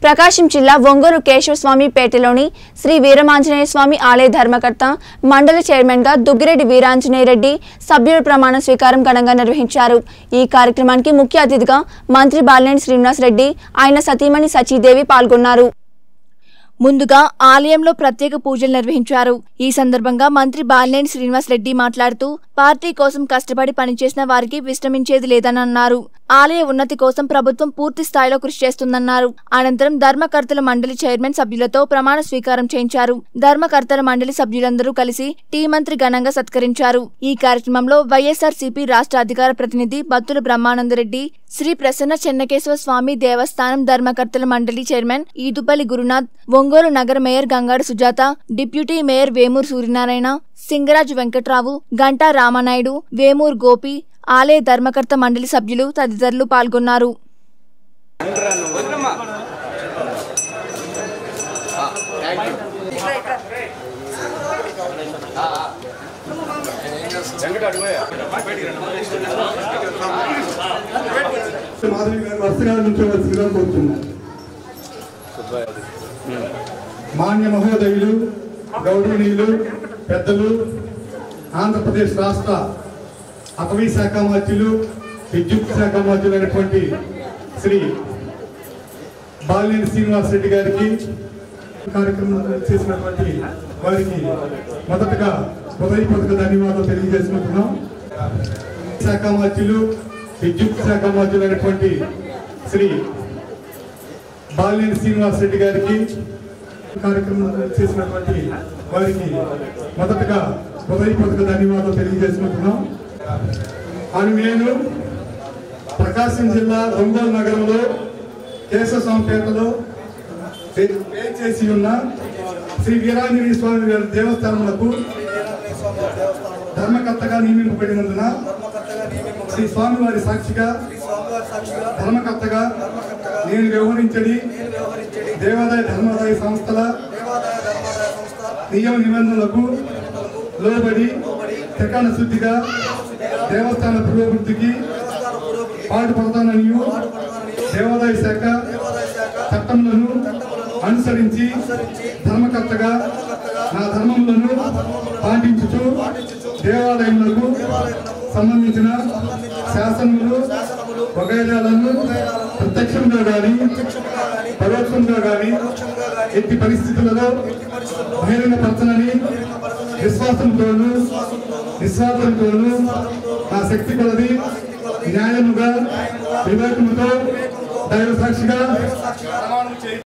ప్రకాశం జిల్లా ఒంగోలు కేశవస్వామిపేటలోని శ్రీ వీరమాంజనేయ స్వామి ఆలయ ధర్మకర్త మండలి చైర్మన్ గా దుగ్గిరెడ్డి వీరాంజనేయ రెడ్డి సభ్యుల ప్రమాణ స్వీకారం ఘనంగా నిర్వహించారు। ఈ కార్యక్రమానికి ముఖ్య అతిథిగా మంత్రి బాలినేని శ్రీనివాస్ రెడ్డి ఆయన సతీమణి సచీదేవి పాల్గొన్నారు। ముందుగా ఆలయంలో ప్రత్యేక పూజలు నిర్వహించారు। ఈ సందర్భంగా మంత్రి బాలినేని శ్రీనివాస్ రెడ్డి మాట్లాడుతూ పార్టీ కోసం కష్టపడి పనిచేసిన వారికి విశ్రమించేది లేదని అన్నారు। ఆలయ ఉన్నతి కోసం ప్రభుత్వం పూర్తి స్థాయిలో కృషి చేస్తుందన్నారు। అనంతరం ధర్మకర్తల మండలి చైర్మన్ సభ్యులతో ప్రమాణ స్వీకారం చేయించారు। ధర్మకర్తల మండలి సభ్యులందరూ కలిసి టీ మంత్రి ఘనంగా సత్కరించారు। ఈ కార్యక్రమంలో వైఎస్ఆర్సీపీ రాష్ట్ర అధికార ప్రతినిధి బత్తుల బ్రహ్మానందరెడ్డి, శ్రీ ప్రసన్న చెన్నకేశవ స్వామి దేవస్థానం ధర్మకర్తల మండలి చైర్మన్ ఈదుపల్లి గురునాథ్, ఒంగోలు నగర mayor Gangada Sujatha, deputy mayor Vemuru Suryanarayana, Singaraju Venkatrao, Ganta Ramanaidu, Vemuru Gopi, ఆలయ ధర్మకర్త మండలి సభ్యులు తదితరులు పాల్గొన్నారు। మాన్య మహోదయులు, గౌరవనీయులు, పెద్దలు, ఆంధ్రప్రదేశ్ రాష్ట్ర అటవీ శాఖ మంత్రులు, విద్యుత్ శాఖ మంత్రులు అయినటువంటి శ్రీ బాలినేని శ్రీనివాస్ రెడ్డి గారికి కార్యక్రమం చేసినటువంటి వారికి మొదటగా హృదయపూర్వక ధన్యవాదాలు తెలియజేసుకుంటున్నాం। శాఖ మంత్రులు, విద్యుత్ శాఖ మంత్రులు అయినటువంటి శ్రీ బాలినేని శ్రీనివాస్ రెడ్డి గారికి కార్యక్రమం చేసినటువంటి వారికి మొదటగా హృదయపూర్వక ధన్యవాదాలు తెలియజేసుకుంటున్నాం। అని నేను ప్రకాశం జిల్లా ఒంగోలు నగరంలో కేశవస్వామిపేటలో చేసి ఉన్న శ్రీ వీరాంజనేయ స్వామి వారి దేవస్థానములకు ధర్మకర్తగా నియమింపబడినందున శ్రీ స్వామివారి సాక్షిగా ధర్మకర్తగా నేను వ్యవహరించడి దేవాదాయ ధర్మాదాయ సంస్థల నియమ నిబంధనలకు లోబడి త్రికరణ శుద్ధిగా దేవస్థాన పురోభివృద్ధికి పాటుపడతానని దేవాదాయ శాఖ చట్టములను అనుసరించి ధర్మకర్తగా నా ధర్మములను పాటించుచు దేవాలయములకు సంబంధించిన శాసనములు వగైరాలను ప్రత్యక్షంగా గాని పరోక్షంగా గాని ఎట్టి పరిస్థితులలో బహిరంగపరచనని విశ్వాసంతోనూ నిస్వార్థంతోనూ నా శక్తి కొలది న్యాయముగా వివేకముతో దైవ సాక్షిగా